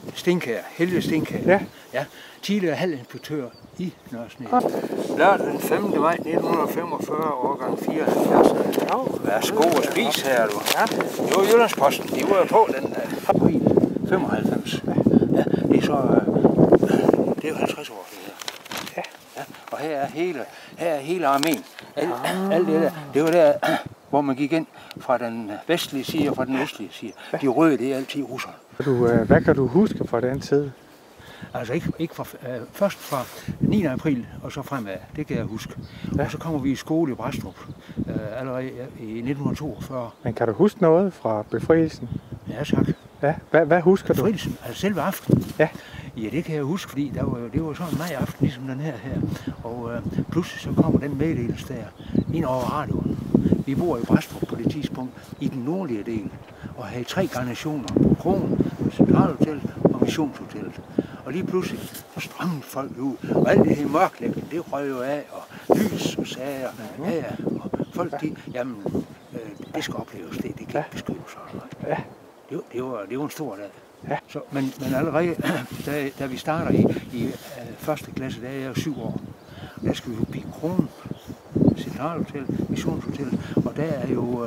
Stenkær, Helge Stenkær. Ja. Ja, tidligere halvinspektør i Nørresnede. Lørdag den 5. maj 1945, årgang 74. Værsgo og spis her, du. Ja. Det var Jyllandsposten, de var jo på den april 95. Ja, det er så, det er jo 50 år, det her. Ja. Ja, og her er hele arméen. Alt det der, det var der, hvor man gik ind fra den vestlige side og fra den østlige side. De røde, det er altid russerne. Hvad kan du huske fra den tid? Altså ikke fra, først fra 9. april og så fremad, det kan jeg huske. Ja. Og så kommer vi i skole i Brædstrup allerede i 1942. Men kan du huske noget fra befrielsen? Ja, tak. Ja, hvad husker du? Befrielsen, altså selve aftenen? Ja. Ja, det kan jeg huske, fordi det var sådan en majaften, ligesom den her. Og pludselig så kommer den meddelelse der ind over radioen. Vi bor i Brædstrup på det tidspunkt i den nordlige del, og havde 3 garnisoner på Krogen, Centralhotellet og Missionshotellet. Og lige pludselig så strømmede folk ud, og alt det her mørklægning, det røg jo af, og lys og sager, ja, og folk det skal opleves, det kan ikke beskrives sådan noget. Ja. Det var en stor dag. Ja. Så, men allerede, da vi starter i første klasse, der er jeg 7 år, der skal vi jo blive Kronen, Centralhotel, Missionshotel, og der er jo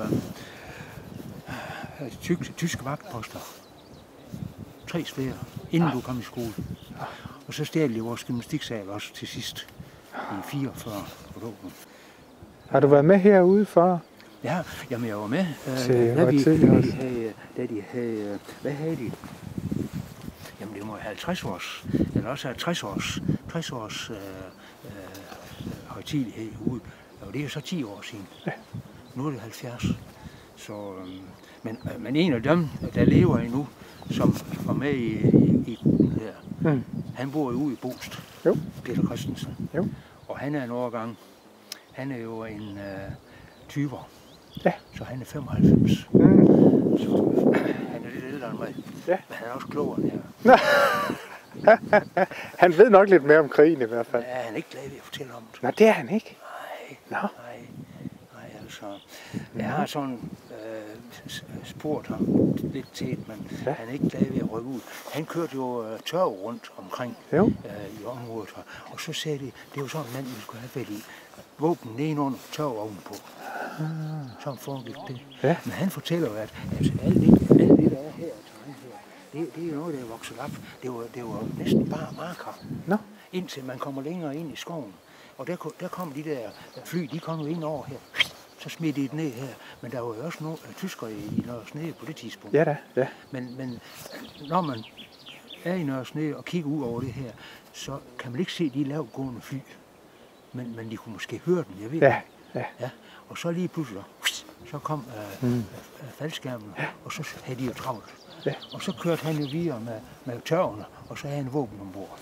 tyske vagtposter. 3 steder, inden du kom i skole. Og så stjal de vores gymnastiksal også til sidst, i 44. Har du været med herude før? Ja, jamen jeg var med. Da de havde, hvad havde de? Jamen det må have 50 års, eller også 60 års højtidelighed ude. Og det er så 10 år siden. Ja. Nu er det 70. Så, men en af dem, der lever endnu, som var med i gruppen der, han bor jo ude i Bost, Peter Christensen. Jo. Og han er en årgang, han er jo en 20'er. Ja. Så han er 95. Så han er lidt ældre end mig. Ja. Men han er også klogere end jeg. Han ved nok lidt mere om krigen i hvert fald. Ja, han er ikke glad ved at fortælle om det. Nå, det er han ikke. Nej, altså. Jeg har sådan spurgt ham lidt til, men han er ikke glad ved at rykke ud. Han kørte jo tørv rundt omkring i området. Og så sagde de, det var sådan en mand, vi skulle have fat i. Våben nedenunder, tørv ovenpå. Sådan foregik det. Ja. Men han fortæller jo, at alt det, der er her, det er jo noget, der er vokset op. Det var næsten bare marker. Nå. Indtil man kommer længere ind i skoven. Og der kom de der fly, de kom jo ind over her. Så smed de det ned her. Men der var jo også nogle tyskere i Nørresnede på det tidspunkt. Ja da, ja. Men når man er i Nørresnede og kigger ud over det her, så kan man ikke se de lavtgående fly. Men de kunne måske høre dem, jeg ved det. Ja. Og så lige pludselig, så kom faldskærmen, og så havde de jo travlt. Ja. Og så kørte han jo videre med tørvene, og så havde han våben ombord.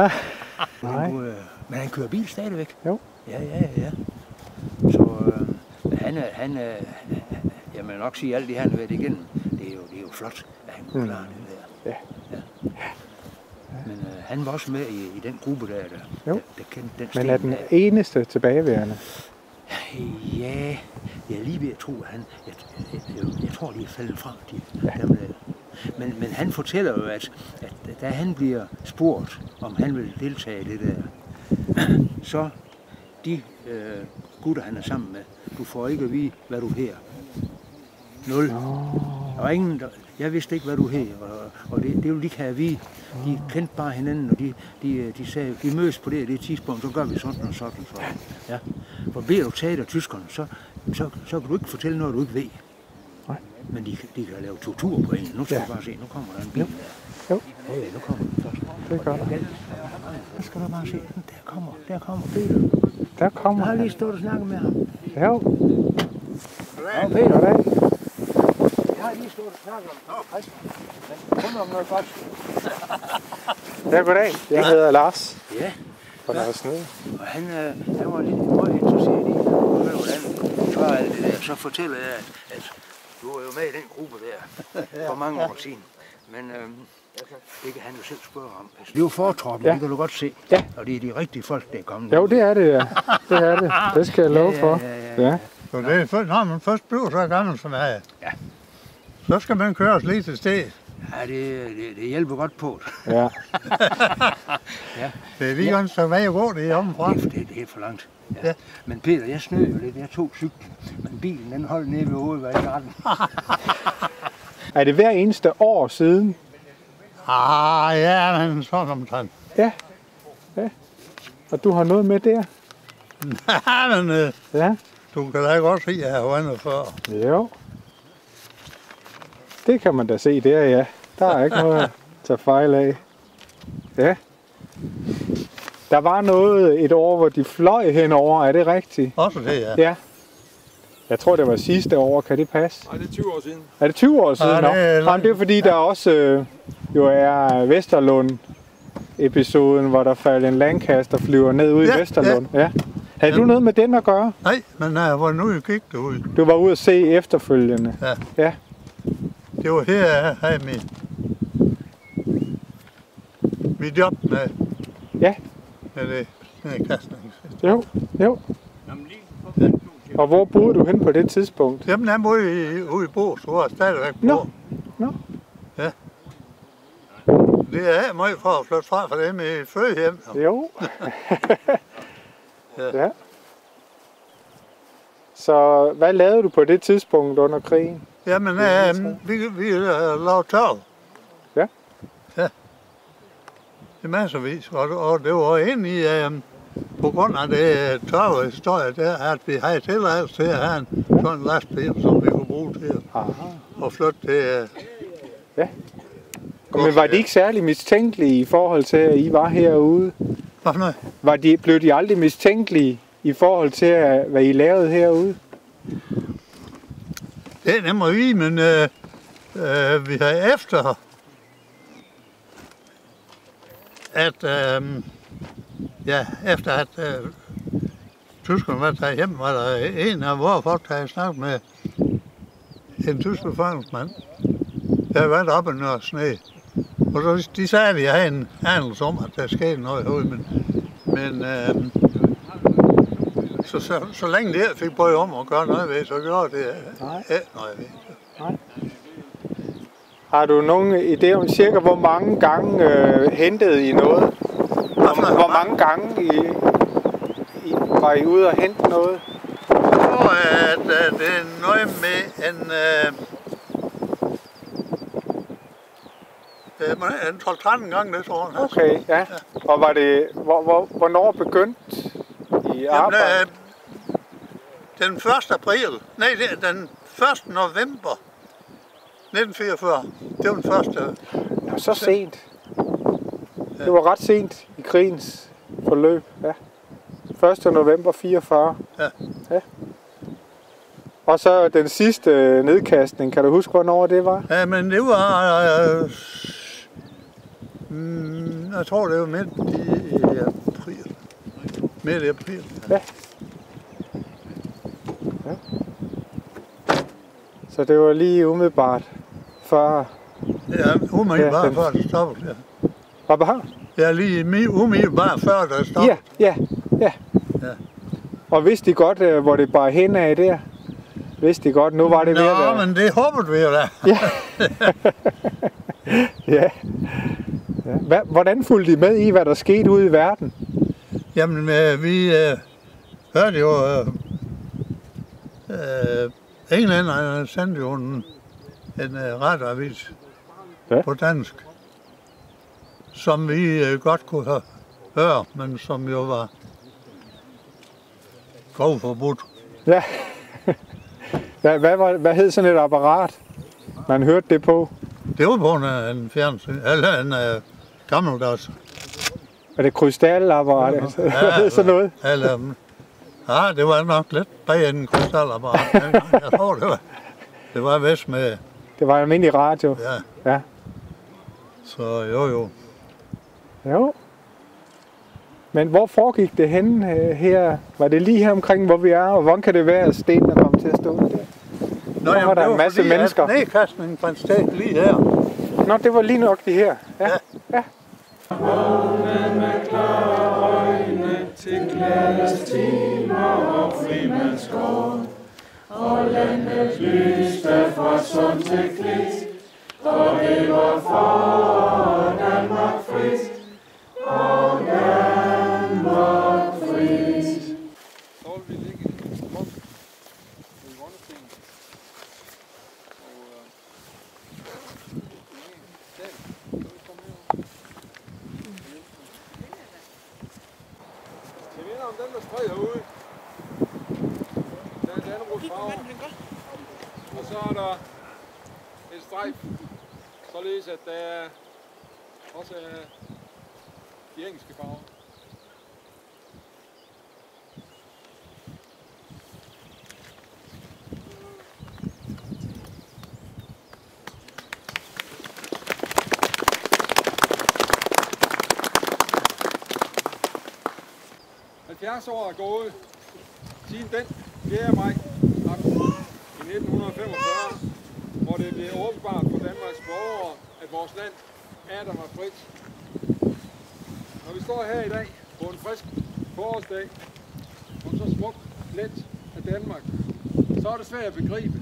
Men han kører bil stadigvæk. Jo. Ja. Så jeg vil nok sige, at alt det han har været igennem, det er jo flot, at han kunne klare det der. Ja. Men han var også med i den gruppe der kendte den sten. Men er den eneste tilbageværende? Ja, jeg er lige ved at tro, at jeg tror, de er faldet fra. Men han fortæller jo, at da han bliver spurgt, om han vil deltage i det der, så de gutter, han er sammen med, du får ikke at vide, hvad du her. 0. Og ingen, jeg vidste ikke, hvad du hed, og det ville de ikke have at vide. De kendte bare hinanden, og de sagde, vi mødes på det tidspunkt, så gør vi sådan og sådan. Ja. For bliver du taget af tyskerne, så kan du ikke fortælle noget, du ikke ved. Nej. Men de kan lave tortur på en. Nu skal du bare se, nu kommer der en bil der. Jo. Ja, nu kommer den først. Det gør der. Så skal du bare se, der kommer Peter. Der kommer jeg har lige stået og snakket med ham. Jo. Ja, Peter, hvad? Jeg har lige stået og snakket om Kom om noget godt. Ja, goddag. Jeg hedder Lars. Ja. Fra Nørresnede. Og han var lidt meget interesseret i at høre, hvordan så alt det der. Så fortæller jeg, at du var jo med i den gruppe der for mange år siden. Men det kan han jo selv spørge om. Det er jo fortroppen, det kan du godt se. Ja. Og det er de rigtige folk, der er kommet. Jo, det er det, ja. Det er det. Det skal jeg love for. Ja. Så det er, når man først bliver så gammel som jeg, så skal man køre os lige til sted. Ja, det hjælper godt på det. Ja. Ja. Det er lige godt så vej at gå det hjemmefra. Det er for langt. Ja. Men Peter, jeg snød jo lidt. Jeg tog cyklen, men bilen den holdt nede ved hovedvejsgarden. Er det hver eneste år siden? Ja, men sådan omtrent. Ja. Ja. Og du har noget med der? Nej, men Ja. du kan da godt se, at jeg har vandet før. Jo. Det kan man da se der, ja. Der er ikke noget at tage fejl af. Ja. Der var noget et år, hvor de fløj henover. Er det rigtigt? Også det, ja. Ja. Jeg tror, det var sidste år. Kan det passe? Nej, det er 20 år siden. Er det 20 år siden? Ja, det er Nå. Jamen, det er fordi, der også jo er Vesterlund-episoden, hvor der faldt en Lancaster flyver ned ude i Vesterlund. Ja. Havde du noget med den at gøre? Nej, men hvornår gik det ud? Du var ude at se efterfølgende. Ja. Ja. Det var her, jeg havde mit job med, Ja. med det kastning. Jo. Og hvor boede du hen på det tidspunkt? Jamen, han boede ude i Boos, hvor jeg stadigvæk bor. Nå. Ja. Det er meget for at flytte fra dem i fødehjem. Jo. Ja. Ja. Så hvad lavede du på det tidspunkt under krigen? Jamen, vi lavede tørv. Ja. Ja. Det er masservis, og det var egentlig på grund af det tørvehistorie der, at vi havde tilladelse til at have sådan en lastbil, som vi kunne bruge til at flytte det. Ja. Men var de ikke særlig mistænkelige i forhold til, at I var herude? Hvad for noget? Blev de aldrig mistænkelige i forhold til, hvad I lavede herude? Det er nemlig vi, men vi har efter, efter at tyskerne var taget hjem, var der en af vores folk, der havde snakket med en tysk befalingsmand, der var oppe i Nørre Sne. Og så de sagde, at de havde en anelse om, at der skete noget herude, men så længe det fik bøje om at gøre noget ved, så gjorde det ikke noget ved. Nej. Har du nogen idé om cirka, hvor mange gange hentede I noget? Hvor mange gange var I ude og hente noget? Så det er noget med en 12-13 gange det tror jeg. Okay, ja. Og var det, hvornår begyndte I arbejde? Den 1. april, nej, den 1. november 1944, det var den første. Nå, så sent. Det var ret sent i krigens forløb, ja. 1. november 44. Ja. Og så den sidste nedkastning, kan du huske, hvornår det var? Ja, men det var, jeg tror det var midt i april. Midt i april. Ja. Så det var lige umiddelbart før... Ja, umiddelbart før det stoppede. Ja. Hvad behag? Ja, lige umiddelbart før det stoppede. Ja. Og vidste de godt, hvor det bare hen af der? Vidste de godt, nu var det ved at være... Nå, men det håbede vi jo da. Ja. Hvordan fulgte de med i, hvad der skete ude i verden? Jamen, vi hørte jo... englænderne sendte jo en radioavis på dansk, som vi godt kunne høre, men som jo var grovforbudt. Ja. Hvad hed sådan et apparat, man hørte det på? Det var på en fjernsyn, eller en gammeldags. Er det krystalapparat? Ja, sådan noget? Eller, ja, det var nok lidt bag en krystalapparat. Jeg tror, det var vist med... Det var en almindelig radio? Ja. Så jo. Jo. Men hvor foregik det henne her? Var det lige her omkring, hvor vi er? Og hvordan kan det være, at stenene kom til at stå der? Nå, var der en masse mennesker. Nedkastningen fandt sted lige her. Nå, det var lige nok det her. Ja. Vågnen med klare øjne til glædes timer og frimandskår. Og landet lyste fra sund til klit, og det var så får Danmark frit, og Danmark frit. Så vil vi lægge en bom i Rønnesten. Det minder om den, der spred herude. Der er en Dannebrog farve. Og så er der en strejf, således at der også er de engelske farver. År er gået siden den 4. maj i 1945, hvor det blev åbenbart for Danmarks borgere, at vores land atter var frit. Når vi står her i dag på en frisk forårsdag, på så smukt let af Danmark, så er det svært at begribe,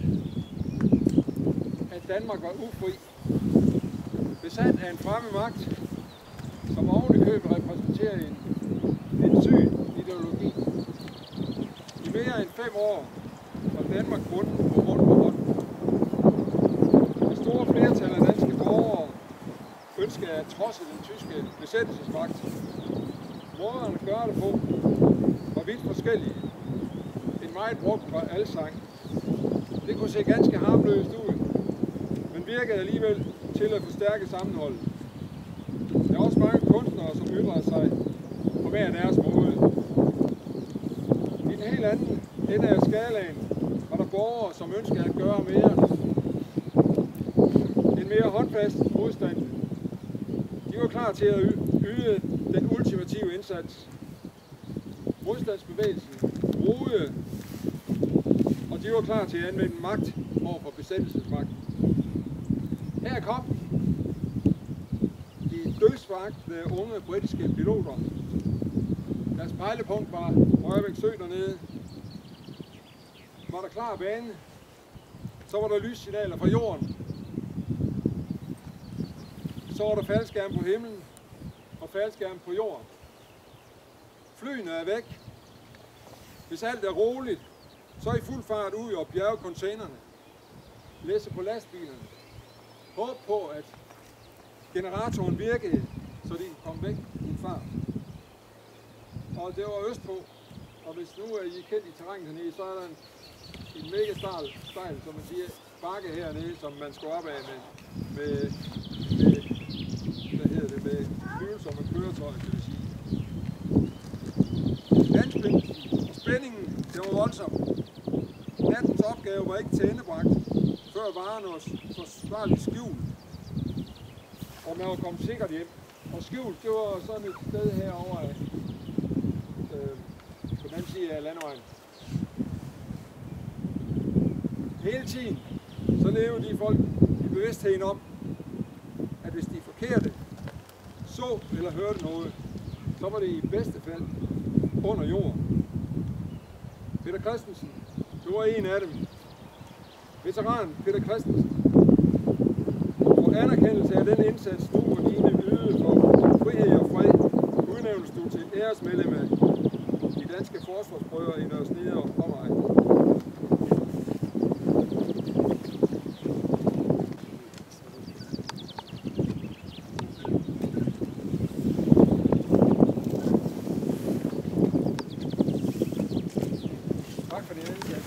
at Danmark var ufri, besat af en fremmed magt, som oven i købet repræsenterer en syg ideologi. I mere end 5 år var Danmark bundet på hånd. Det store flertal af danske borgere ønskede at trodse den tyske besættelsesmagt. Måderne at gøre det på var vidt forskellige. En meget brugt var alsang. Det kunne se ganske harmløst ud, men virkede alligevel til at forstærke sammenholdet. Der er også mange kunstnere, som ytrer sig på hver deres måde. I den helt anden ende af skalaen var der borgere, som ønskede at gøre mere. En mere håndfast modstand. De var klar til at yde den ultimative indsats. Modstandsbevægelsen roede, og de var klar til at anvende magt over for besættelsesmagten. Her kom de dødsforagtede unge britiske piloter. Deres pejlepunkt var Rørbæk Sø dernede. Var der klar bane, så var der lyssignaler fra jorden. Så var der faldskærm på himlen og faldskærm på jorden. Flyene er væk. Hvis alt er roligt, så i fuld fart ud og bjerge containerne. Læsse på lastbilerne. Håb på, at generatoren virkede, så de kunne komme væk i en fart. Og det var østpå, og hvis nu er I kendt i terrænet hernede, så er der en mega stejl, som man siger, bakke hernede, som man skal op af med hvad hedder det, med flyvelsomme køretøjer, det vil sige. Anspændelsen og spændingen, det var voldsomt. Nattens opgave var ikke tilendebragt, før varen var forsvarligt skjult, og man var kommet sikkert hjem. Og skjult, det var sådan et sted herovre af, på den anden side af landevejen. Hele tiden, så levede de folk i bevidstheden om, at hvis de forkerte så eller hørte noget, så var det i bedste fald under jorden. Peter Christensen, det var en af dem. Veteran Peter Christensen. For anerkendelse af den indsats, du og dine ydede for frihed og fred, udnævnes du til æresmedlem af de danske forsvarsprøver i Nørre Snede og omegn. Tak for det, indsats.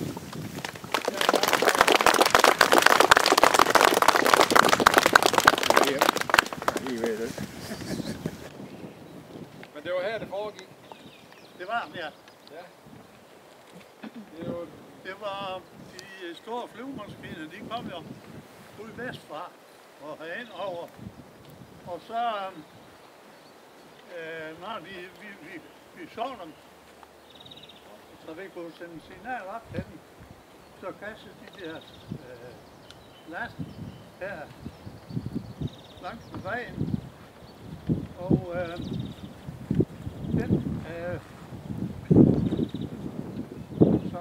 Men det var her, det foregik. Det var ja. Ja. Det var de store flyvemaskiner, de kom jo ud vestfra og herind over. Og så, når vi så dem, så vi kunne sende signal op til dem, så kastede de deres last her langs med vejen. Og den, som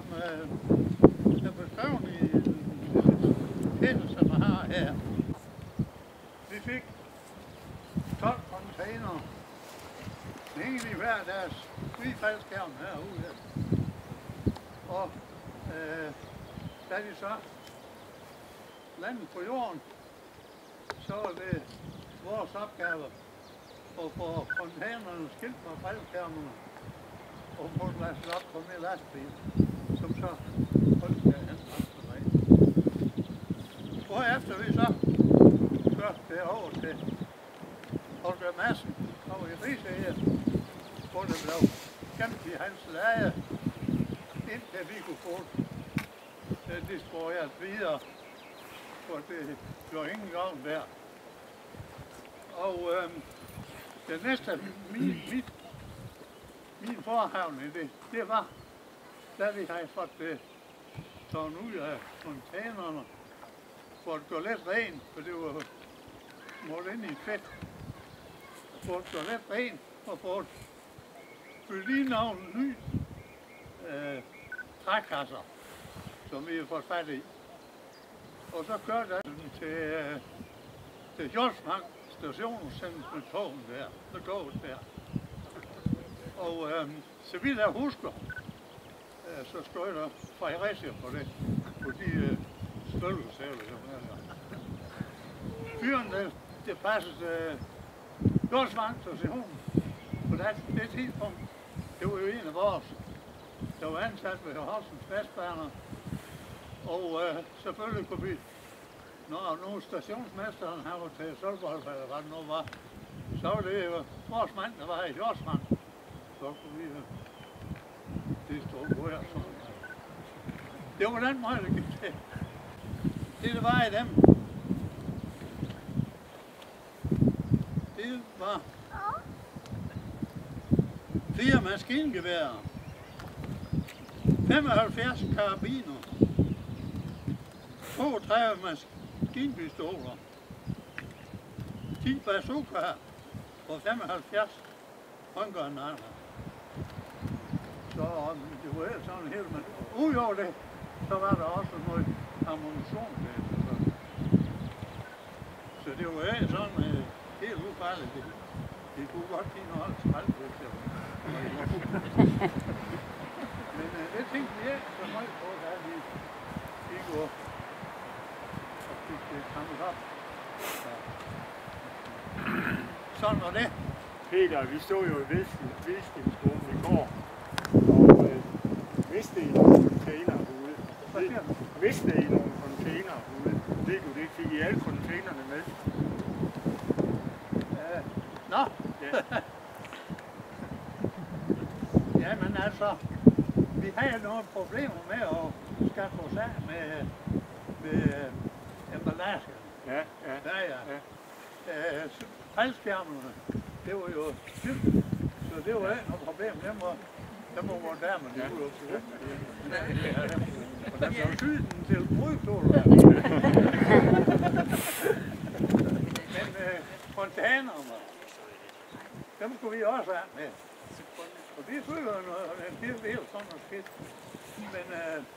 er beskrevet i det, som jeg har her. vi fik 12 container. Egentlig hver deres flyfaldskærm herude. Og da de så landede på jorden, så var det vores opgave at få containerne skilt fra faldskærmene og få dem lastet op på mere lastbil, som så holdt derhen resten af dagen. Hvorefter vi så kørte det over til Holger Madsen over i Rigsæge, hvor det blev gemt i hans leje, indtil vi kunne få det disponeret videre, for det blev ingen gang der. Og det næste, min forhavne, det var, da vi havde fået det taget ud af containerne, for at gå lidt rent, for det var målt ind i fedt. For at gå lidt rent og få fyldt lige nogle nye trækasser, som vi har fået fat i. Og så kørte jeg den til Jolsmark station, sendt med toget der. Og så vidt jeg husker, så stod der Fredericia på det, på de stølvesæler, som er der. Fyren, det passede Jolsmark station på det tidspunkt. Det var jo en af vores, der var ansat ved Horsens Vestbaner. Og selvfølgelig kunne vi, når nu stationsmesteren her var til Sølvbold, eller hvad det nu var, så var det jo vores mand, der var i Jolsmark. Så kunne vi distribuere sådan. Det var den måde, det gik til. Det var i dem. Det var 4 maskingeværer, 75 karabiner, 32 maskinpistoler, 10 bazookaer og 75 håndgranater. Så det var helt sådan helt, men udover det, så var der også noget ammunition til. Så det var helt sådan helt ufarligt. Det kunne godt give noget skrald til det. Men det tænkte vi ikke så meget på, da vi gik og fik det samlet op. Sådan var det. Peter, vi stod jo i Hvidstensskolen i går, og vidste I nogle container ude? Vidste I nogle container ude? Ved du det? Fik I alle containerne med? Nå! Ja. Jamen altså, vi havde nogle problemer med at skaffe os af med emballagen. Ja. Faldskærmene, det var jo styrt, så det var ikke noget problem. Dem var der, men det kunne jo til og der blev syden til brudkjoler. Men containerne, dem skulle vi også have med. Og det følger noget, det er jo sådan noget skidt. Men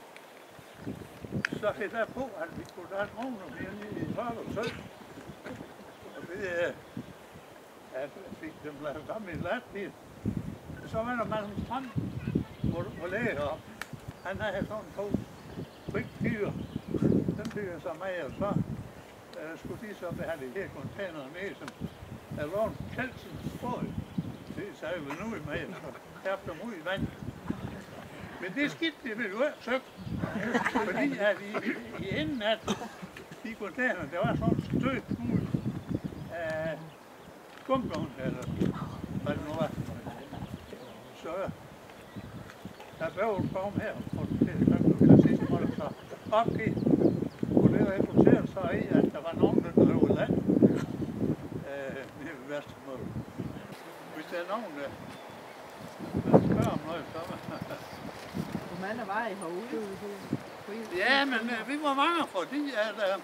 så fik jeg på, at vi kunne da nogle af dem i tørk og sød. Og det jeg fik dem lavet om i en lastbil. Så var der Magnus Strøm, hvor læger op. Han havde sådan 2 frikfyre. Den fik jeg så med, og så skulle de så behandle de her container med, som der lå en Kjeldsens båd. Det sagde vi nu i med, og kærte dem ud i vand. Men det skidt, det ville jo ikke søge. Fordi at i enden af de container, der var sådan en stød ud af skumblån, eller hvad det nu var. Så der blev et form her, og til sidst måtte så opgive. Og det resulterede så i, at der var nogen, der blev land nede ved Vestermål. Hvis der er nogen, der spørger om noget, så hvor mange var I herude? Ja, men vi var mange, fordi at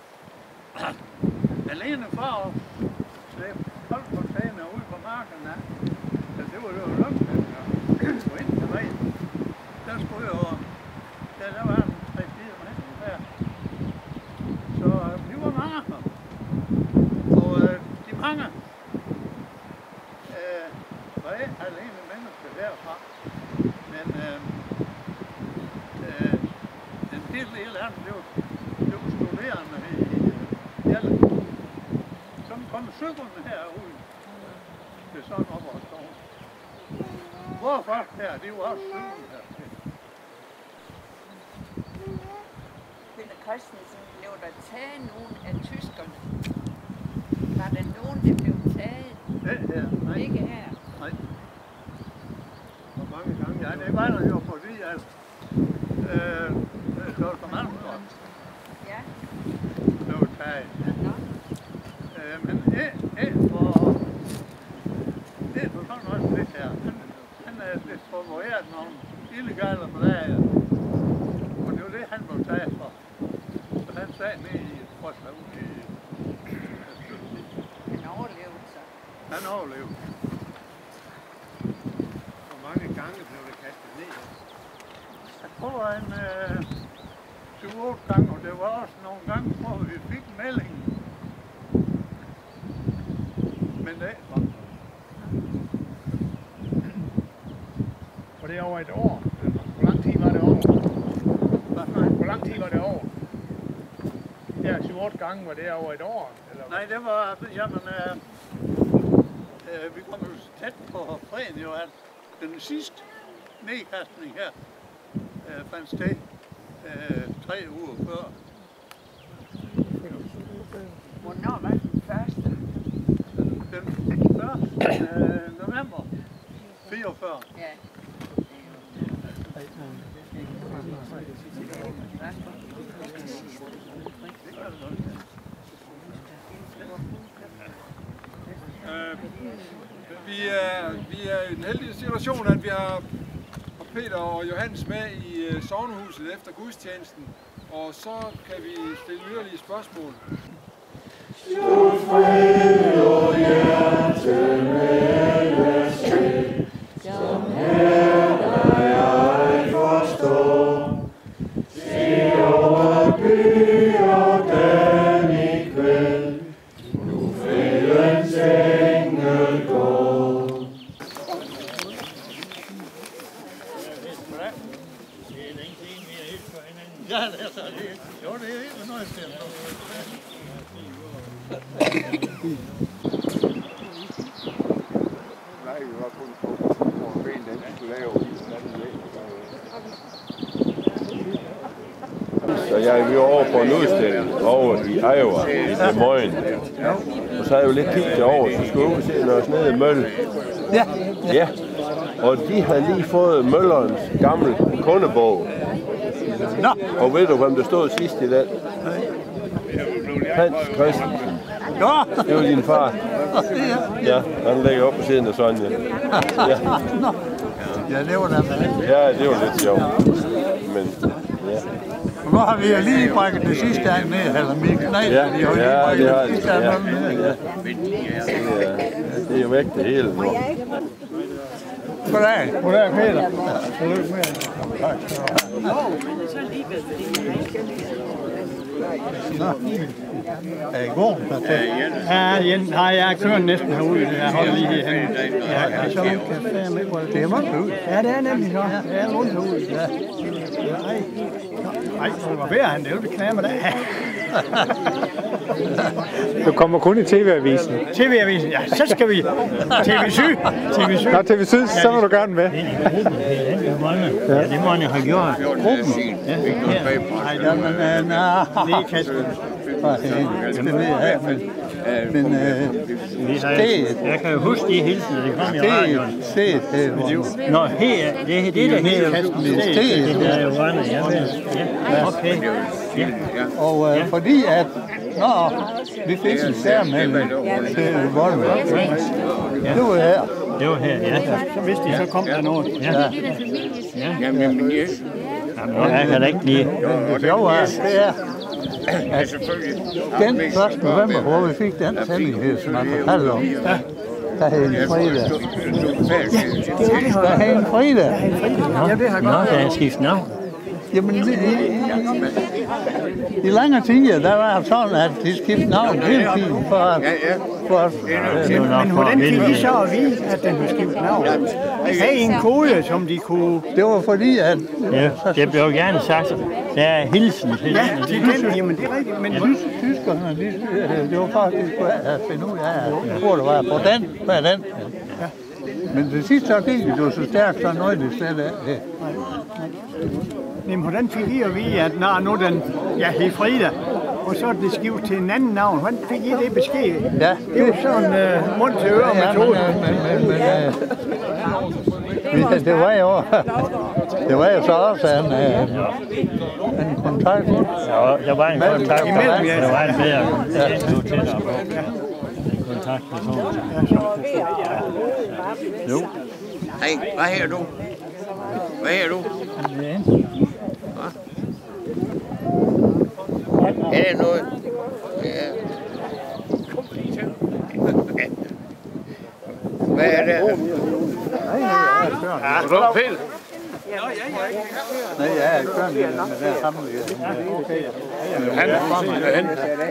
alene for at slæbe holdcontainer ud på marken, det var jo langt, og ind til vejen. Der skulle jo, der var en 3-4 mand der. Så vi var mange. Og cyklerne herude. Det er sådan op og stå. Hvorfor her? Det var også cyklen her. Peter Christensen, blev der taget nogen af tyskerne? Var der nogen, der blev taget? Det her? Nej. Ikke her? Nej. Hvor mange gange? Ja, det var der jo, fordi at det var for mange år. Ja. Blev taget. Nå. Men det er for sådan også lidt her. Han er lidt favoret nogle illegale blader. Og det var det, han blev taget for. Så han sagde ned i Frosland i Han overlevede så. Han overlevede. Hvor mange gange blev det kastet ned? Jeg tror en 7-8 gange, og det var også nogle gange, hvor vi fik meldingen. Men det var. Var det over et år? Hvor lang tid var det over? Hvor lang tid var det over? Ja, 7-8 gange, var det over et år? Eller? Nej, det var, jamen, vi kom jo tæt på freden jo, at den sidste nedkastning her fandt sted 3 uger før. Hvornår var den første? Den 1. november 44. Ja. Vi er i den heldige situation, at vi har Peter og Johannes med i sognehuset efter gudstjenesten, og så kan vi stille yderligere spørgsmål. Slut fred og hjerte med sted, som her dig ej forstår. Se over by og den i kvæld, nu fredens engel går. Ja, det er så det. Jo, det er helt noget stedet. Nej, vi var kun på en ben, den skulle lave i den anden væg. Så jeg er jo over på en udstilling over i Iowa, i Moines. Og så havde jeg jo lidt tid til over, så skulle jeg ud og se noget nede i Mølle. Ja. Og de havde lige fået Møllerens gamle kundebog. Nå. Og ved du, hvem der stod sidst i den? Hans Christensen. Ja. Det var din far. Ja, han ligger oppe på siden af Sonja. Ja. Ja, det var der. Ja, det var lidt sjovt. Men, ja. Nu har vi jo lige brækket det sidste gang ned, eller mine knæ, Ja, de har jo lige ja, brækket det har det sidste gang ned. Det er jo væk det hele nu. Goddag. Goddag, Peter. Tillykke med det. Er I god? Ja, jeg kører næsten herude. Jeg holder lige herhenne. Ja, så man kan fære med på det. Det er meget ud. Ja, det er nemlig så. Jeg er rundt herude. Ja. Nej, det var værre, han ville knæme det. Du kommer kun i TV-avisen. TV-avisen, ja, så skal vi. TV-7. Nå, TV-7, så må du gerne med. Ja, det må han jo have gjort. Gruppen. Ja, nej, der er en lægekasse. Men jeg kan jo huske de hilsener, det kom i radioen. Nå, her, det er det, der hedder det der er jo vandet, ja, okay. Ja. Og fordi at, når vi fik en særmelding til Volvo, det var her. Det var her, ja. Så vidste de, så kom der noget. Ja. Jamen, jeg kan da ikke lide. Det sjove er, det er, at den 1. november, hvor vi fik den sandhed, som man fortalte om, der havde en fredag. Der havde en fredag. Nå, der er skiftet navn. Jamen, i lange tider, der var det sådan, at de skiftede navn hele tiden for Men hvordan fik I så at vide, at den blev skiftet navn? Havde I en kode, som de kunne... Det var fordi, at... Ja, det blev gerne sagt, der er hilsen til Ja, jamen det er rigtigt, men... Tyskerne, det var faktisk at finde ud af, at jeg tror, det var på den, hvad den. Ja. Men det sidste så gik det jo så stærkt, så noget det slet af. Men hvordan fik I at vide, at når nu den hed Frida, og så er det skiftet til en anden navn? Hvordan fik I det besked? Ja. Det var sådan mund til øre metode. Men det var jo så også en kontakt. Ja, der var en kontakt imellem, ja. Der var en mere kontaktperson. Jo. Hej, hvad her du? Hvad her du? Er det noget? Ja. Hvad er det? Ja, det var fedt. Nej, ja, jeg kører med det der sammen. Han er han.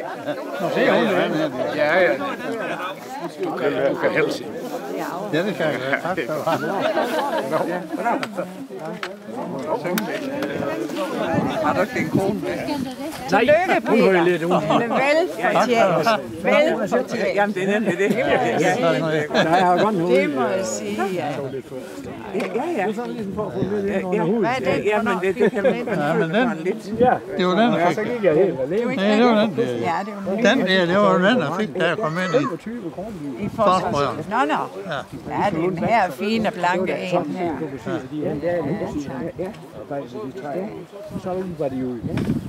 Ja. Du kan helst sige. Ja, det kan jeg. Tak skal du have. Har du ikke din kone med? Nej, hun hører lidt ud. Velfortjent. Jamen, det er nemlig det. Det må jeg sige, ja. Ja. Det er sådan ligesom for at få lidt ind under huden. Hvad er det? Jamen, det kan man lidt. Ja, det var den, der fik. Så gik jeg helt alene. Nej, det var den. Ja, det var Den der, det var den, der fik, da jeg kom ind i forsprøjeren. Nå. Ja, det er den her fine, blanke en her. Så var det jo...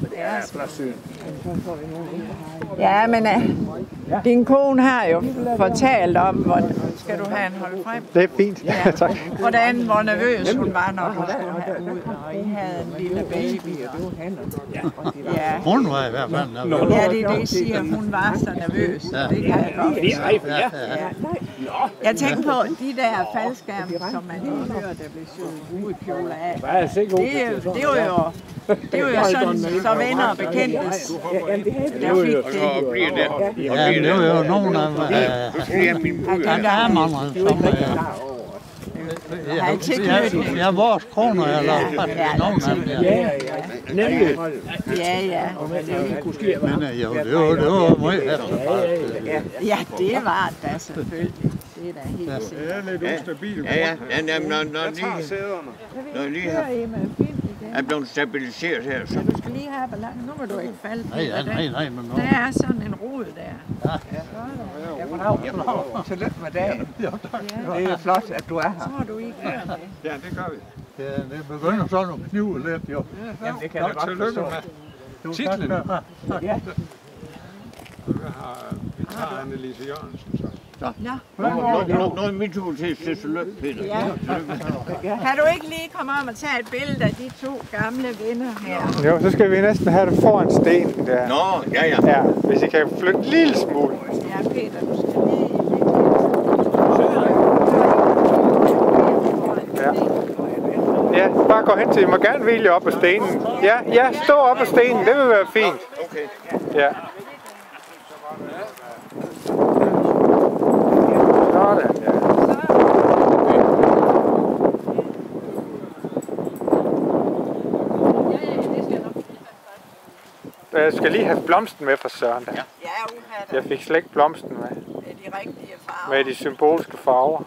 Ja, men din kone har jo fortalt om, hvor skal du have en hold frem? Det er fint, ja, tak. Hvor nervøs hun var, når du skulle herud, og I havde en lille baby. Ja. Hun var i hvert fald nervøs. Ja, det er det, I siger. Hun var så nervøs. Det kan jeg godt. Ja. Jeg tænkte på de der faldskærme, som man lige hører, der blev syet brudekjoler af. Det var jo sådan, så venner og bekendtes, der fik det. Ja, det var jo nogen af damerne, som ja, vores kroner, eller nogen af dem. Nemlig. Ja. Men jo, det var meget Ja, det var det da selvfølgelig. Det er da helt sikkert. Det er lidt ustabilt. Ja. Når lige er blevet stabiliseret her, så... Du skal lige have balance. Nu må du ikke falde. Nej, men der er sådan en rod der. Ja. Tillykke med dagen. Det er flot, at du er her. Så må du ikke gøre det. Ja, det gør vi. Ja, det begynder sådan at knive lidt, jo. Jamen, det kan jeg godt Tillykke med titlen. Ja. Vi tager Annelise Jørgensen, så. Nå, min tur til at sige tillykke, Peter. Ja. Kan du ikke lige komme om og tage et billede af de to gamle venner her? Jo, så skal vi næsten have det foran stenen der. Nå, ja. Ja, hvis I kan flytte en lille smule. Ja, Peter, du skal lige... Ja, bare gå hen til. I må gerne hvile op ad stenen. Ja, stå op ad stenen. Det vil være fint. Okay. Ja. Sådan, ja. Jeg skal lige have blomsten med fra Søren. Ja, jeg fik slet ikke blomsten med. Med de rigtige farver. Med de symbolske farver.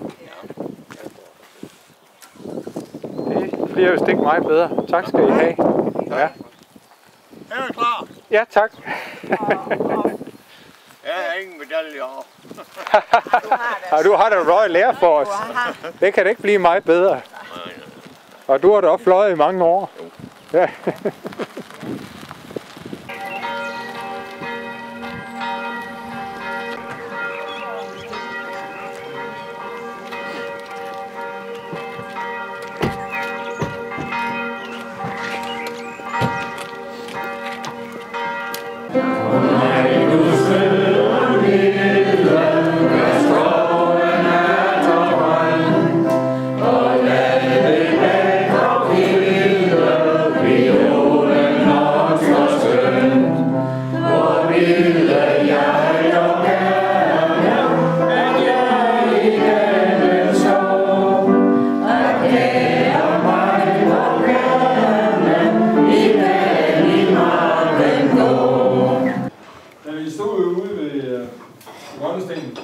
Det bliver vist ikke meget bedre. Tak skal I have. Ja. Er du klar? Ja, tak. Jeg har ingen medaljer. Du har da Royal Air Force. Det kan da ikke blive meget bedre. Og du har da også fløjet i mange år. Ja. We Grønnesten,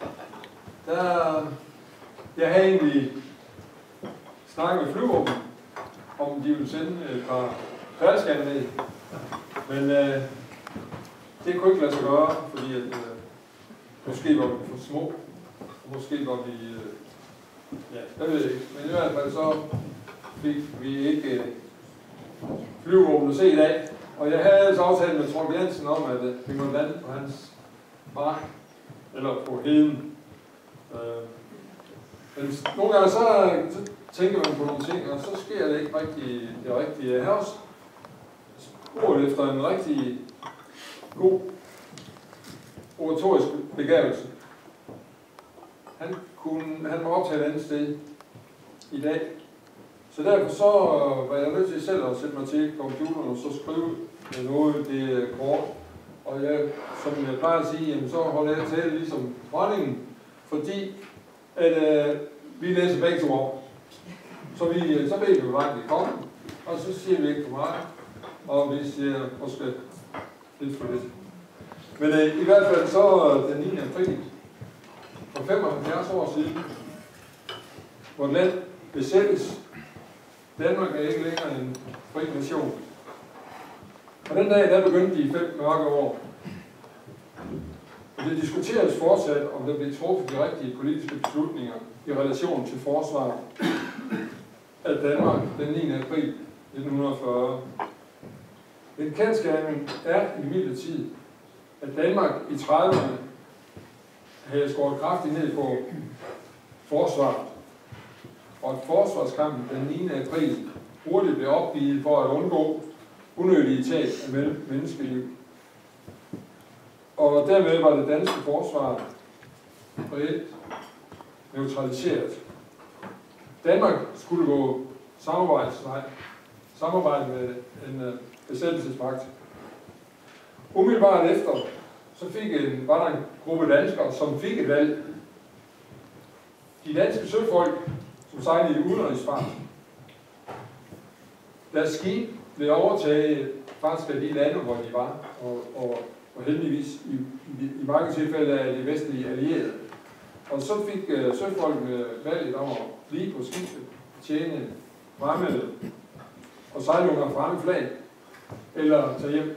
jeg havde egentlig snakket med flyvåben, om de ville sende et par faldskærme ned. Men det kunne ikke lade sig gøre, fordi at, måske var vi for små. Måske var vi... ja, jeg ved ikke. Men i hvert fald så fik vi ikke flyvåben at se i dag. Og jeg havde altså aftalt med Trond Jensen om, at vi måtte lande på hans mark. Eller på heden. Men nogle gange så tænker man på nogle ting, og så sker det ikke rigtig det rigtige. Jeg har også spurgt efter en rigtig god oratorisk begavelse. Han var optaget et andet sted i dag. Så derfor så var jeg nødt til selv at sætte mig til computeren og så skrive noget det kort. Og jeg, som jeg plejer at sige, jamen, så holder jeg til ligesom dronningen, fordi at vi læser begge to op. Så ved vi, hvor langt vi kommer, og så siger vi ikke for meget, og vi siger måske lidt for lidt. Men i hvert fald så den 9. april for 75 år siden, hvor land besættes. Danmark er ikke længere en fri nation. Og den dag, der begyndte de 5 mørke år. Og det diskuteres fortsat, om der blev truffet de rigtige politiske beslutninger i relation til forsvaret af Danmark den 9. april 1940. En kendsgerning er imidlertid, at Danmark i 30'erne havde skåret kraftigt ned på forsvaret, og at forsvarskampen den 9. april hurtigt blev opgivet for at undgå unødige tab af menneskeliv. Og dermed var det danske forsvar reelt neutraliseret. Danmark skulle gå samarbejde med en besættelsesmagt. Umiddelbart efter, så var der en gruppe danskere, som fik et valg. De danske søfolk, som sejlede i udenrigsfart, deres skib blev overtaget faktisk af de lande, hvor de var, og heldigvis i mange tilfælde af de vestlige allierede. Og så fik søfolkene valget om at blive på skibet, tjene fremmede og sejle under fremme flag, eller tage hjem.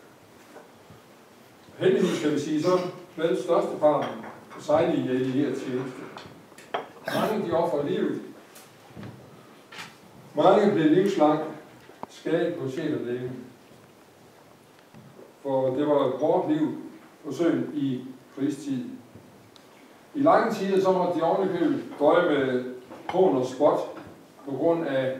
Heldigvis skal vi sige, så valgte størsteparten at sejle i allieret tjeneste. Mange de offrede livet. Mange blev livslangt skadet på sjæl og legeme. For det var et hårdt liv på søen i krigstid. I lange tider så måtte de ovenikøbet døje med hån og spot på grund af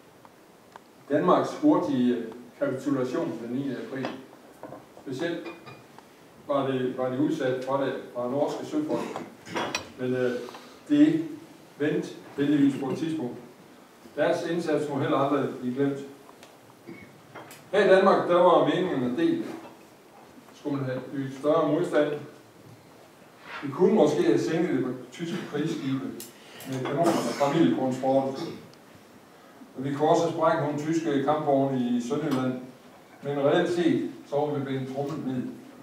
Danmarks hurtige kapitulation den 9. april. Specielt var de udsat for det fra norske søfolk. Men det vendte heldigvis på et tidspunkt. Deres indsats må heller aldrig blive glemt. Her i Danmark, der var meningen at dele. Skulle man have ydet større modstand. Vi kunne måske have sænket det på tyske krigsskibe med kanoner fra Milgårdsfortet. Og vi kunne også have sprængt nogle tyske kampvogne i Sønderjylland. Men reelt set, så var vi blevet trummet ned.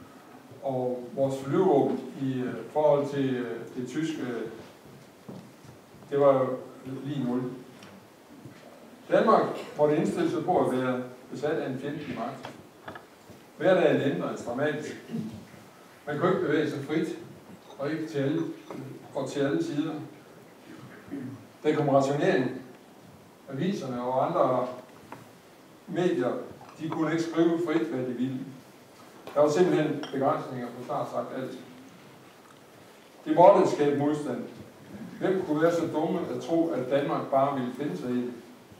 Og vores flyvevåben i forhold til det tyske, det var jo lige 0. Danmark måtte indstille sig på at være besat af en fjendtlig magt. Hver dag ændredes dramatisk. Man kunne ikke bevæge sig frit, og ikke til alle sider. Der kom rationering. Aviserne og andre medier, de kunne ikke skrive frit, hvad de ville. Der var simpelthen begrænsninger på snart sagt alt. Det måtte skabe modstand. Hvem kunne være så dumme at tro, at Danmark bare ville finde sig i det?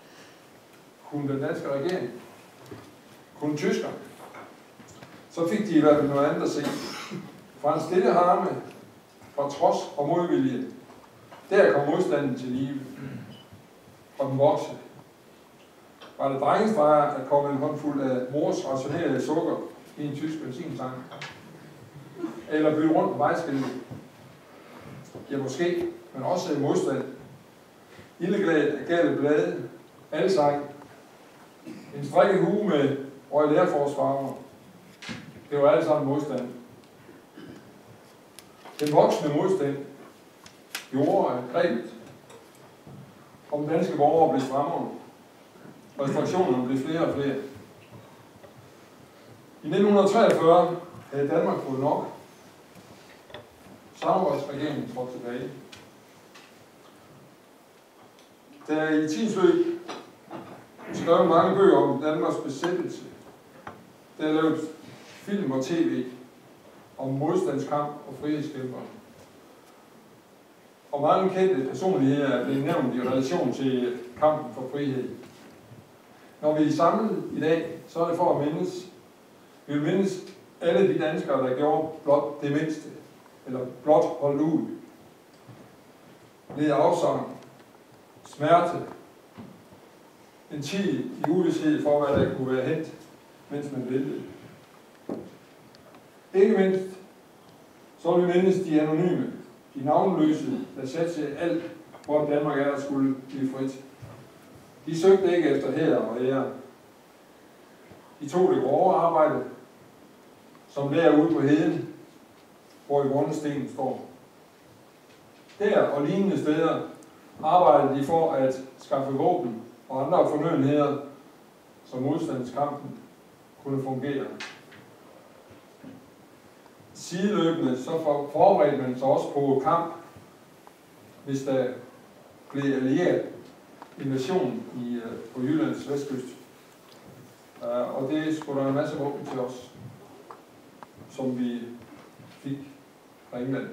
Kunne den danske regering? Kunne tyskerne? Så fik de i hvert fald noget andet at se. Fra en stille harme, fra trods og modvilje, der kom modstanden til live. Og den voksede. Var det drengestreger, at komme en håndfuld af mors rationerede sukker i en tysk benzintank? Eller bytte rundt på vejskiltet? Ja, måske, men også modstand. Illegale blade, alsang, en strikket hue med Royal Air Force farver. Det var alle sammen modstand. Den voksende modstand gjorde grebet om danske borgere blev strammere. Restriktionerne blev flere og flere. I 1943 havde Danmark fået nok. Samarbejdsregeringen trådte tilbage. Der er i tidens løb skrevet mange bøger om Danmarks besættelse. Der er lavet film og tv om modstandskamp og frihedskæmper. Og mange kendte personligheder er blevet nævnt i relation til kampen for frihed. Når vi er samlet i dag, så er det for at mindes. Vi vil mindes alle de danskere, der gjorde blot det mindste, eller blot holdt ud. Led afsang, smerte, en tid i uvished for, hvad der kunne være hent, mens man ventede. Ikke mindst, så vil vi mindes de anonyme, de navnløse, der satte sig alt, hvor Danmark er, der skulle blive frit. De søgte ikke efter hære og ære. De tog det grove arbejde, som derude på heden, hvor i grundstenen står. Der og lignende steder arbejdede de for at skaffe våben og andre fornødenheder, så modstandskampen kunne fungere. Sideløbende så forberedte man sig også på kamp, hvis der blev allieret invasion på Jyllands vestkyst. Og det skulle der en masse våben til os, som vi fik fra England.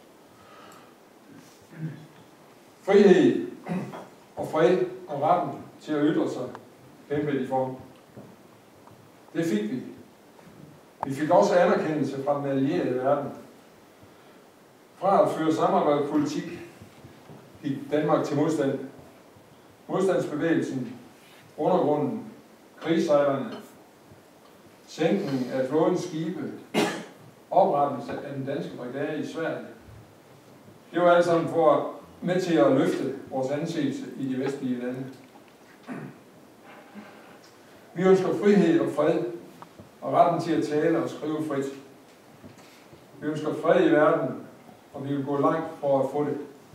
Frihed og fred og retten til at ytre sig kæmpede de for. Det fik vi. Vi fik også anerkendelse fra den allierede verden. Fra at føre samarbejdspolitik gik Danmark til modstand. Modstandsbevægelsen, undergrunden, krigssejlerne, sænkning af flådens skibe, oprettelse af den danske brigade i Sverige. Det var alt sammen for med til at løfte vores anseelse i de vestlige lande. Vi ønsker frihed og fred og retten til at tale og skrive frit. Vi ønsker fred i verden, og vi vil gå langt for at få det.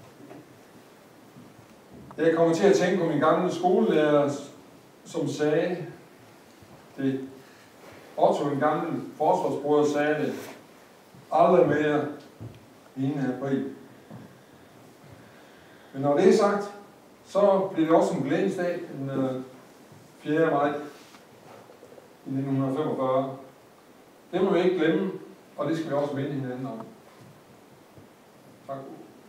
Jeg kommer til at tænke på min gamle skolelærer, som sagde det. Otto, en gammel forsvarsbruder, sagde det. Aldrig mere 9. april. Men når det er sagt, så bliver det også en glædens dag den 4. maj i 1945. Det må vi ikke glemme, og det skal vi også minde hinanden om. Tak.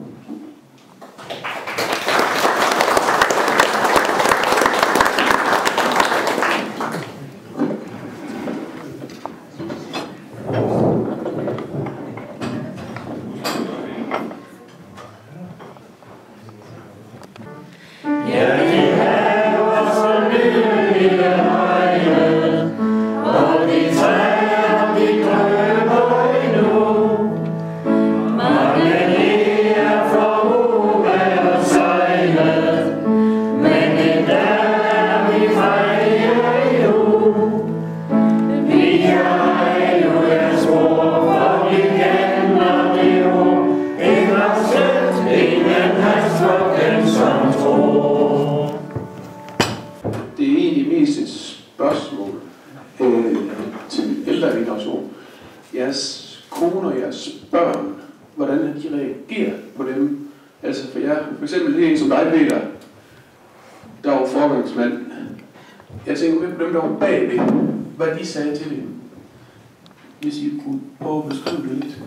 Sagde til det, hvis I kunne prøve at beskrive det lidt.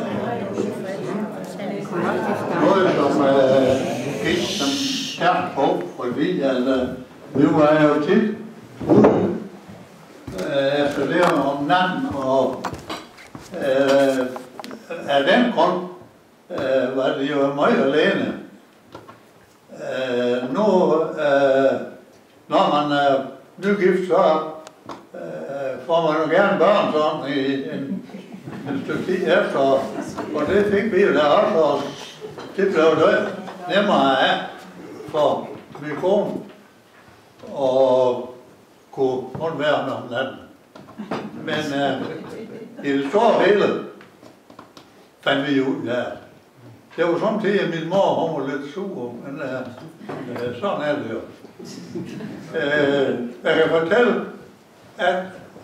Noget, som gik som stærkt på, fordi vi var jo tit ude efter det om natten, og af den grund var det jo meget alene. Nu, når man er nygift, så får man jo gerne børn sådan i en stykke tid efter, og det fik vi jo der også, og det blev det nemmere af for min kone og kunne undvære om natten. Men i det store billede, fandt vi ud af. Det var samtidig, at min mor hun var lidt sur, men sådan er det jo. Jeg kan fortælle, at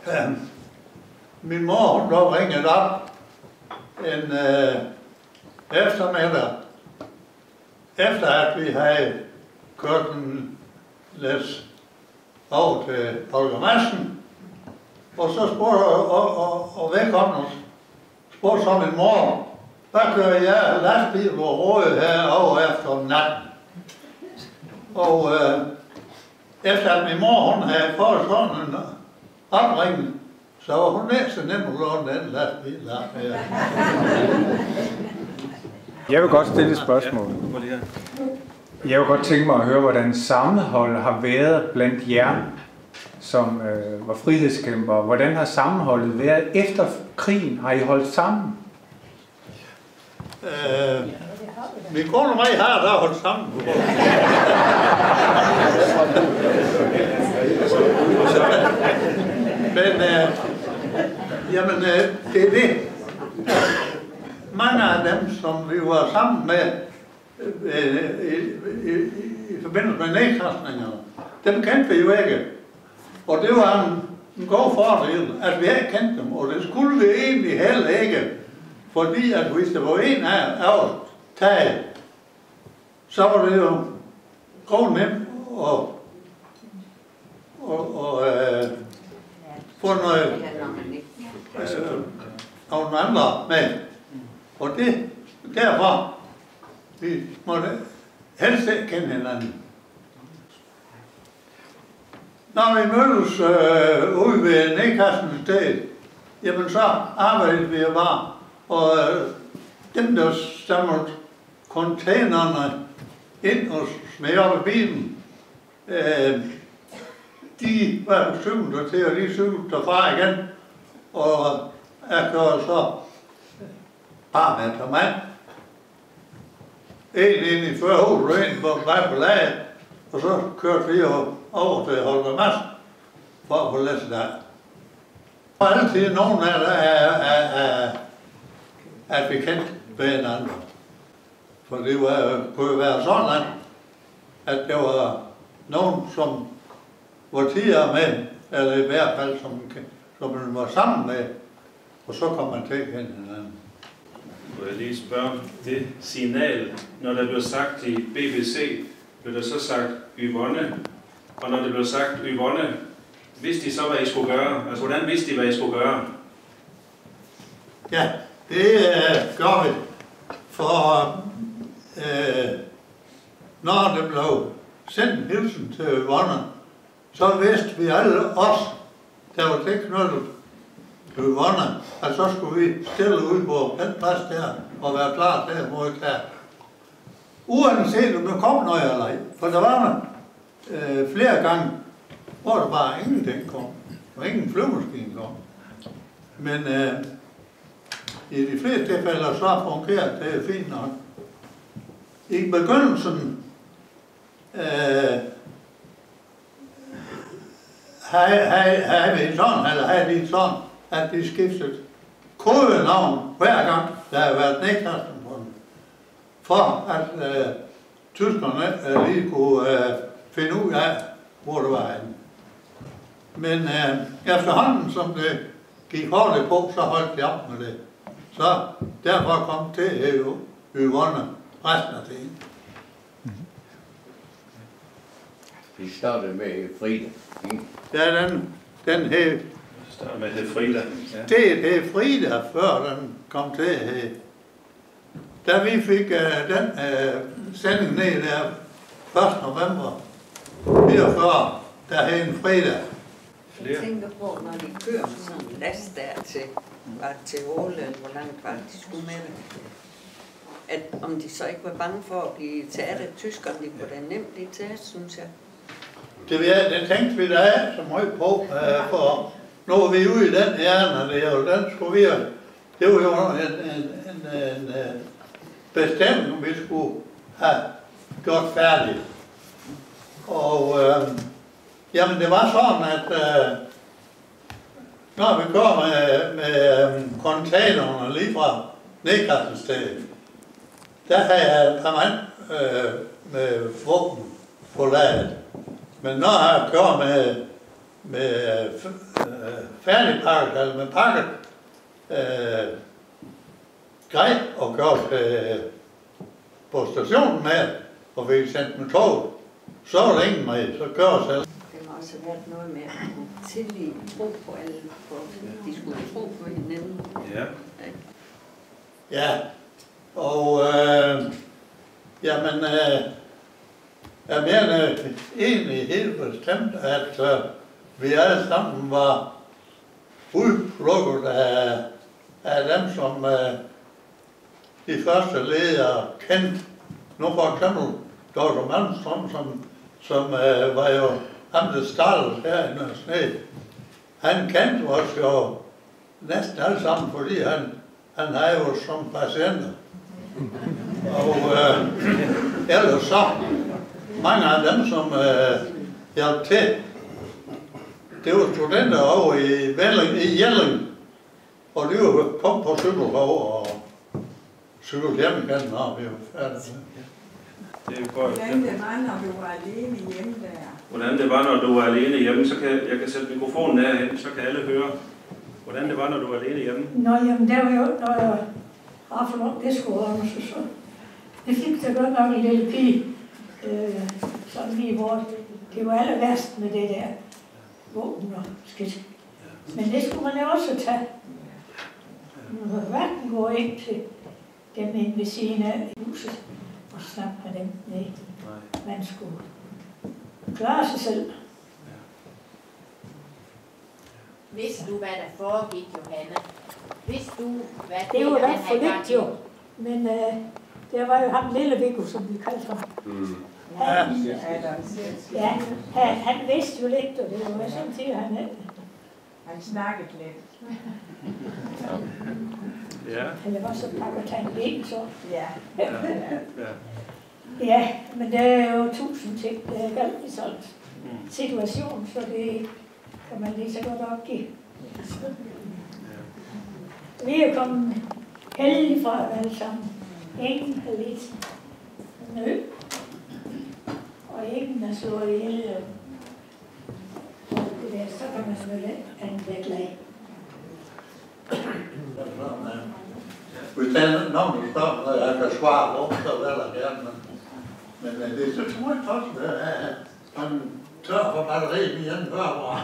min mor hun blev ringet op en eftermiddag, efter at vi havde kørt en læs over til Holger Madsen, og så spurgte og vedkommende spurgte så min mor, hvad gør jeg lastbil og råd herovre efter om natten? Og efter at min mor hun havde fået sådan en opringning, så var hun ikke så nem at låne den lastbil der. Jeg vil godt stille et spørgsmål. Jeg vil godt tænke mig at høre, hvordan sammenholdet har været blandt jer, som var frihedskæmpere. Hvordan har sammenholdet været efter krigen? Har I holdt sammen? Min kone og mig har der holdt sammen. Men jamen, det er det. Mange af dem, som vi var sammen med i forbindelse med nedkastningerne, dem kendte vi jo ikke. Og det var en god fordel, at vi ikke kendte dem, og det skulle vi egentlig heller ikke. Fordi at hvis der var en af os taget, så var det jo godt nemt at få nogle andre med. Og det derfor vi måtte helst ikke kende hinanden. Når vi mødtes ude ved nedkastende sted, jamen så arbejdede vi jo bare. Og dem, der stammer containerne ind og smed op i bilen, de var cyklet til, og de cyklede derfra igen. Og jeg kørte så bare med en mand. En ind i førerhuset, og en på vej på laget. Og så kørte vi over til Holger Madsen for at få læst der. Der var altid nogen af der at vi kendte ved hinanden. For det kunne jo være sådan, at der var nogen, som var tidligere med, eller i hvert fald, som man var sammen med, og så kom man til at kende hinanden. Må jeg lige spørge, det signal, når der blev sagt i BBC, blev der så sagt Yvonne, og når det blev sagt Yvonne, vidste de så, hvad I skulle gøre? Altså, hvordan vidste de, hvad I skulle gøre? Ja, det gør vi. For når det blev sendt en hilsen til Yvonne, så vidste vi alle os, der var tilknyttet til Yvonne, at så skulle vi stille ud på den plads der og være klar til at modtage. Uanset om der kom noget eller ej, for der var flere gange, hvor der bare ingenting kom, og ingen flyvemaskine kom. Men i de fleste tilfælde så fungerer det fint nok. I begyndelsen havde vi sådan, eller havde de sådan, at de skiftede kodenavn hver gang, der havde været nedkastet på dem, for at tyskerne lige kunne finde ud af, hvor det var henne. Men efterhånden, som det gik hurtigt på, så holdt de op med det. Så derfor kom til at Yvonne resten af tiden. Vi startede med Frida. Ja, den hed... Startede med det Frida. Ja. Det hed Frida, før den kom til at hed. Da vi fik den sending ned der 1. november 44, der hed en Frida. Jeg tænker på, når de kører sådan en last der til Åland, hvor langt var de skulle med det, at om de så ikke var bange for at blive taget af tyskerne, de kunne da nemt blive taget, synes jeg. Det tænkte vi da af så meget på, for nu er vi ude i den hjerne, den skulle vi, det var jo en bestemmelse, vi skulle have gjort færdigt. Og jamen det var sådan, at når vi går med containerne lige fra nedkastningsstedet, der havde jeg et par mand med våben på ladet. Men når jeg kører med færdigpakket, eller med pakket grej og kører på stationen med, og vi sendte med tog, så var der ingen med, så kører jeg selv. Det må også have været noget med at kunne tillide, tro på alle, for de skulle tro på hinanden. Ja. Ja, og jamen, jeg mener egentlig helt bestemt, at vi alle sammen var udplukket af dem, som de første ledere kendte. Nu for eksempel Dr. Malmstrøm, som var jo ham, der startede her i Nørre Sne. Han kendte os jo næsten alle sammen, fordi han havde jo som patienter. Og ellers så mange af dem, som hjalp til, det var studenter over i Jelling, og de var kommet på cykel over og cyklet hjem igen, når vi var færdige. Hvordan det var, når du var alene hjemme der? Hvordan det var, når du var alene hjemme, så kan jeg kan sætte mikrofonen derhen, så kan alle høre, hvordan det var, når du var alene hjemme. Nå, jamen, der var jo, når jeg har for nok disco-undersøg, så det fik der godt nok en lille pige, sådan lige hvor det var aller værst med det der våben og skidt. Men det skulle man jo også tage. Man kunne hverken gå ind til dem inde ved siden af huset og snakke med dem. Nej, man skulle klare sig selv. Vidste du, hvad der foregik, Johanne? Vidste du, hvad det var da for lidt jo. Men der var jo ham lille Viggo, som vi kaldte ham. Han vidste jo lidt, og det var jo sådan til, han snakkede lidt. Ja. Eller var så pakker tage en ben, så. Ja. Ja, men der er jo 1000 ting, det er galt i sådan situation, så det kan man lige så godt opgive. Vi er kommet heldige fra alle sammen. Ingen har lidt nød, og ingen er slået ihjel. Det der, så kan man selvfølgelig være glad. Hvis der er nogen, der står, når jeg kan svare på, så vil jeg gerne. Men det er så tror jeg også, at han tør for batteriet i anden hører.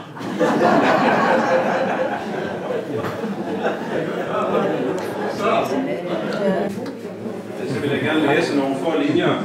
Så vil jeg gerne læse nogle få linjer.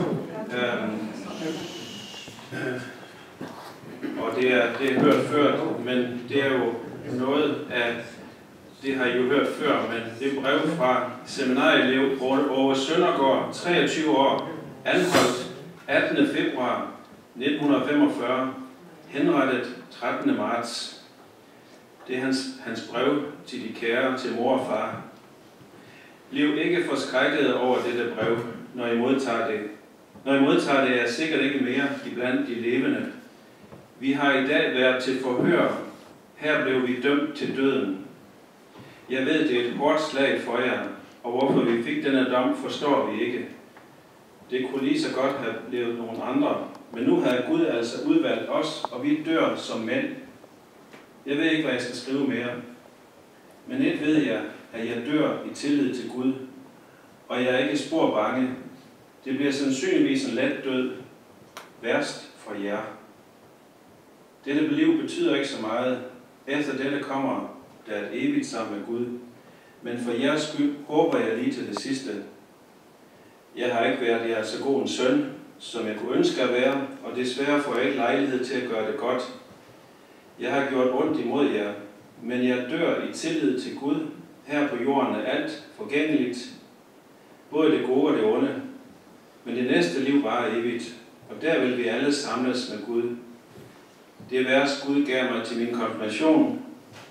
Og det er hørt før, men det er jo noget af, det har I jo hørt før, men det er brev fra seminarieelev Åge Søndergaard, 23 år, anholdt 18. februar 1945, henrettet 13. marts. Det er hans brev til de kære, til mor og far. Bliv ikke forskrækket over dette brev, når I modtager det. Når I modtager det, er sikkert ikke mere iblandt de levende. Vi har i dag været til forhør. Her blev vi dømt til døden. Jeg ved, det er et hårdt slag for jer, og hvorfor vi fik denne dom, forstår vi ikke. Det kunne lige så godt have blevet nogle andre, men nu havde Gud altså udvalgt os, og vi dør som mænd. Jeg ved ikke, hvad jeg skal skrive mere. Men et ved jeg, at jeg dør i tillid til Gud, og jeg er ikke spor bange. Det bliver sandsynligvis en let død, værst for jer. Dette liv betyder ikke så meget. Efter dette kommer der et evigt sammen med Gud. Men for jeres skyld håber jeg lige til det sidste. Jeg har ikke været jeres så god en søn, som jeg kunne ønske at være, og desværre får jeg ikke lejlighed til at gøre det godt. Jeg har gjort ondt imod jer, men jeg dør i tillid til Gud. Her på jorden er alt forgængeligt, både det gode og det onde. Men det næste liv varer evigt, og der vil vi alle samles med Gud. Det vers Gud gav mig til min konfirmation,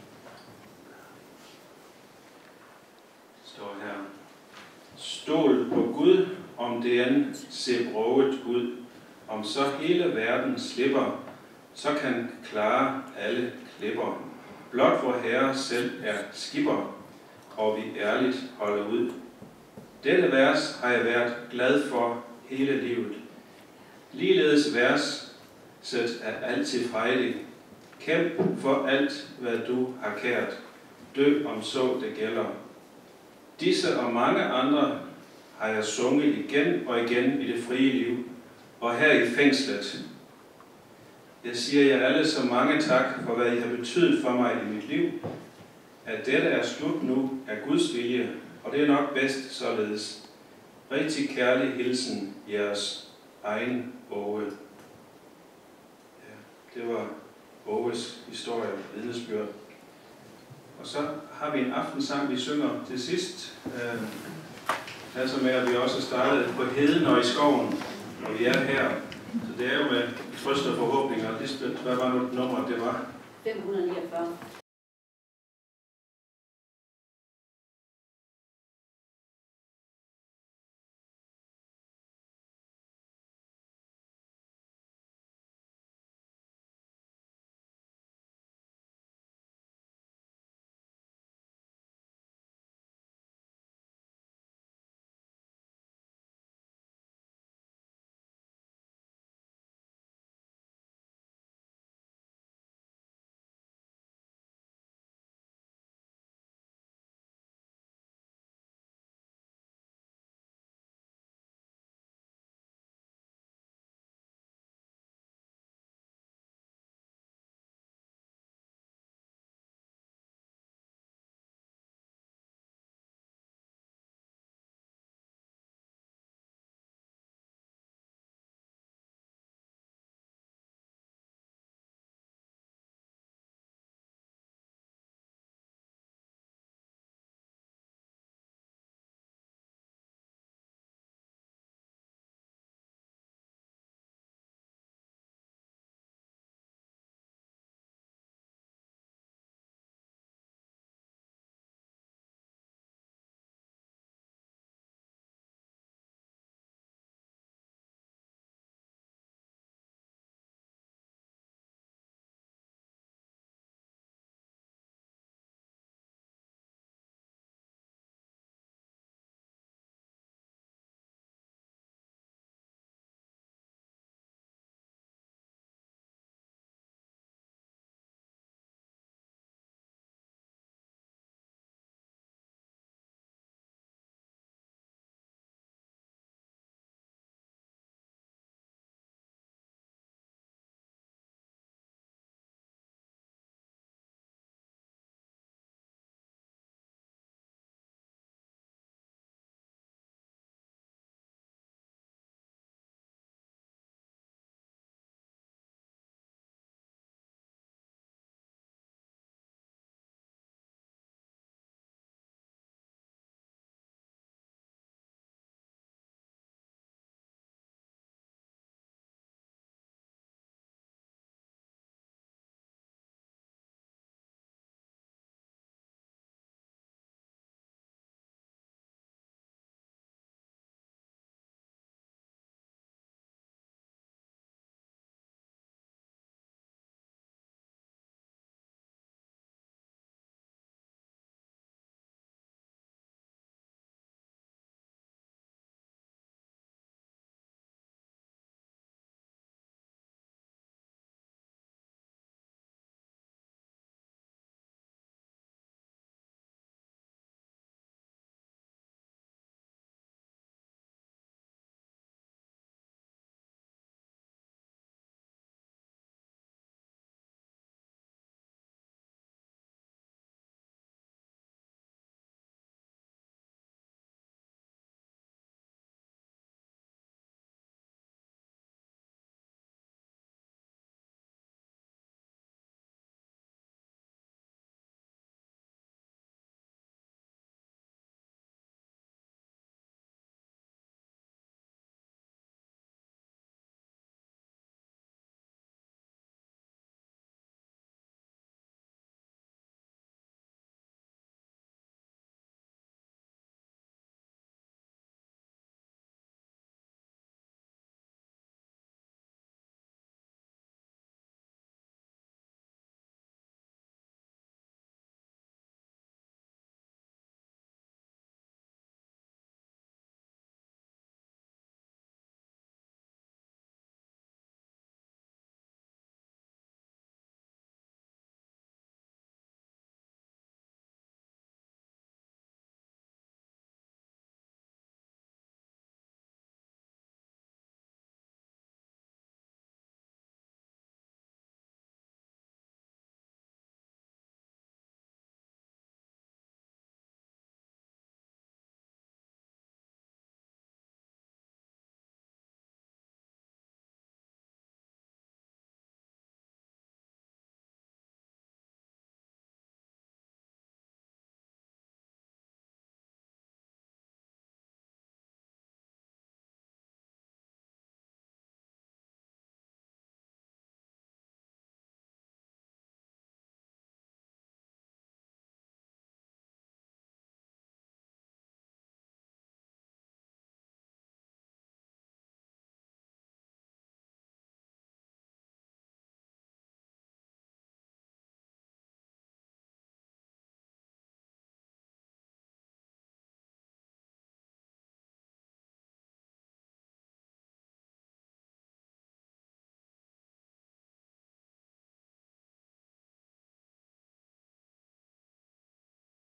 står her. Stol på Gud, om det end ser broget ud. Om så hele verden slipper, så kan klare alle klipper. Blot vor Herre selv er skipper, og vi ærligt holder ud. Dette vers har jeg været glad for hele livet. Ligeledes verset er altid frejdig. Kæmp for alt, hvad du har kært. Dø om så det gælder. Disse og mange andre har jeg sunget igen og igen i det frie liv, og her i fængslet. Jeg siger jer alle så mange tak for, hvad I har betydet for mig i mit liv. At dette er slut nu er Guds vilje, og det er nok bedst således. Rigtig kærlig hilsen, jeres egen Åge. Ja, det var Åges historie og vidnesbyrd. Og så har vi en aftensang, vi synger til sidst. Altså med, at vi også startede på heden og i skoven, og vi er her. Så det er jo med trøst og forhåbninger. Hvad var nu nummer, det var? 549.